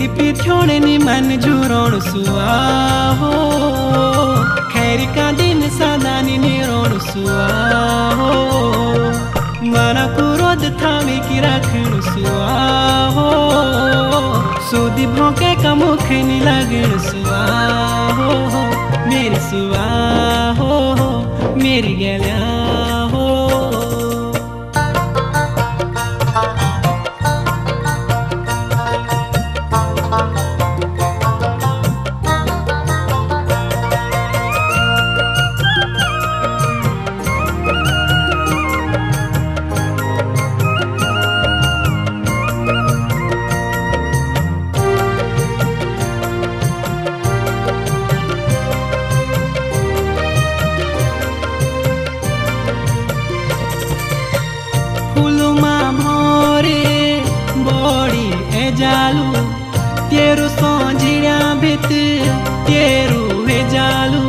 पिछोड़े नि मन झुरोण सुआ हो, खैर का दिन सादानी निरोण सुआ हो, मना क्रोध थामे की रखण सुआ हो, सूदी भोंके का मुख नि लगण सुआ हो, मेरी सुआ हो मेरी गल्या हो। जालू तेरू सोझिया भित तेरू हे जालू,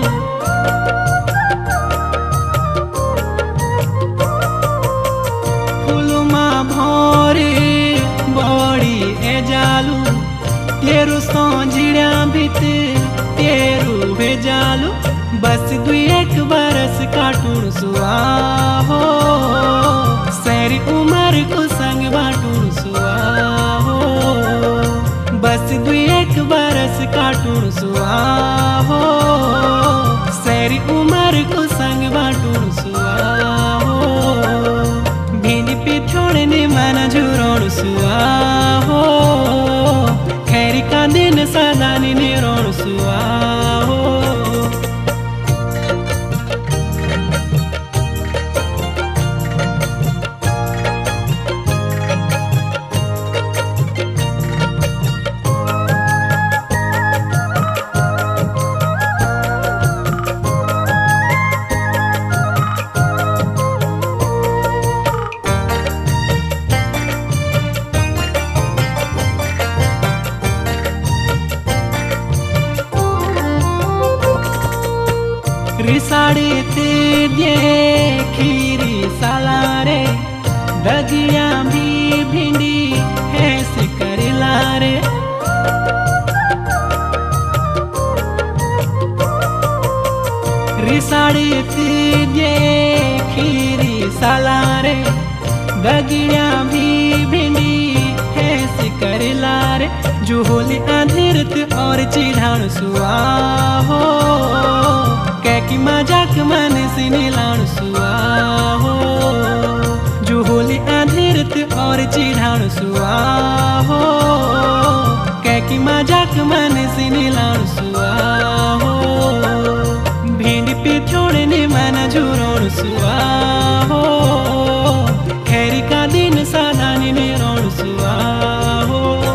फूलमा भोरे बड़ी ए जालू तेरू सोझिया भित तेरू हे जालू, बस दुई एक बरस काटून सुआ हो, सैरी उमर को संग बाटून सुआ हो, बस दुई एक बरस काटून सुआ हो, सैरी उमर को संग बाटून सुआ हो, भिंडी पिछोड़े ने मन झुरोण सुआ हो, खैर का दिन सादानी निरोण सुआ हो। रिसाड़ी ते देखीरी सालारे, दगिया भी भिंडी हैस करिला रे, रिसाड़ी ते देखीरी सालारे, दगिया भी भिंडी हैस करिला रे, जो होली अंधिरत और चिढ़ाण सुआ हो, कैकी मजाक मन से नीलाण सुआ हो, जो होली अंधिरत और चिढ़ाण सुआ हो, कैकी मजाक मन से नीलाण सुआ हो, भिंडी पिछोड़े ने मन झुरोण सुआ हो, खैर का दिन सादानी निरोण सुआ हो।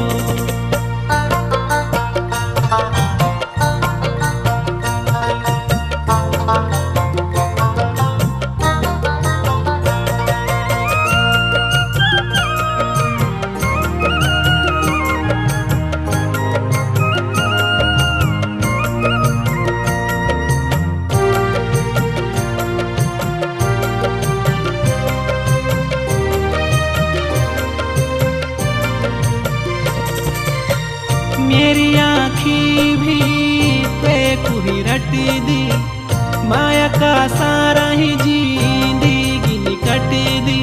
मेरी आँखी भी पे कुही रट दी, माया का सारा ही जिंदगी निकट दी,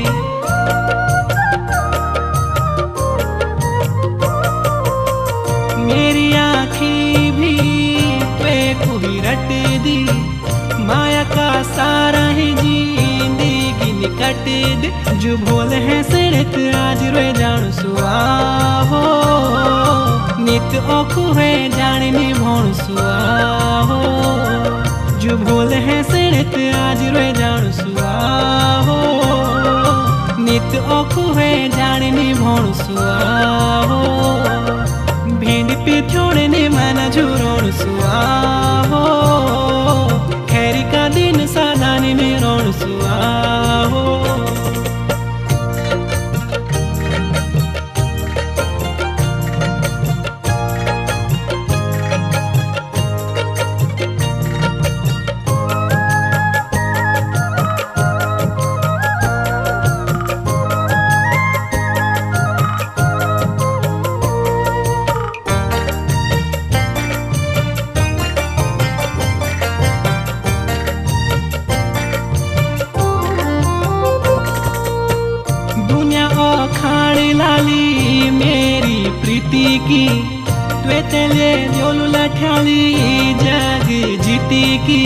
मेरी आँखी भी पे कुही रट दी, माया का सारा ही जिंदगी निकट दी, जो भोल है सिरत आज रोए जान सुआ हो, नित ओखु है जाने भोण सुआ हो, जो भूल है सिरत आज रोए जान सुआ हो, नित ओखु है जाने भोण सुआ हो, भिंडी पिछोड़े ने मन झुरोण सुआ हो, खैर का दिन सादानी निरोण सुआ हो। की त्वे तेले जोलू लठ्याली जग जीती की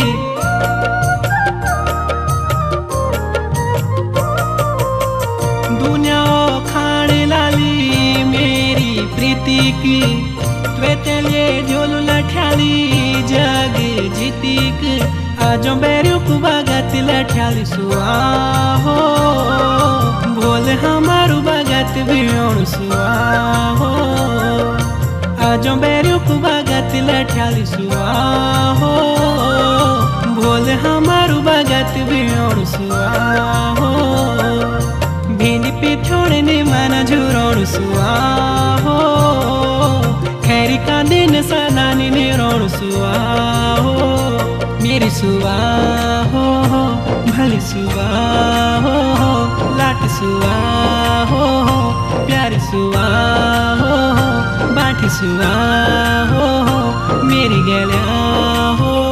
दुनिया खाने लाली मेरी प्रीति की त्वे तेले जोलू लठ्याली जग जीती की आजो बेरियो को बगत लठ्याली सुआ हो बोल हमारू बगत बियोण सुआ हो आजो बेरियो को बगत लठ्याली सुआ हो बोल हमारू बगत बियोण सुआ हो भिंडी पिठोड़े ने माना झुरोण सुआ हो खैरी का दिन सदानी ने रोण सुआ हो मेरी सुआ हो भली सुआ हो लाट सुआ हो प्यारी सुआ हो बाठी सुआ हो मेरी गल्या हो।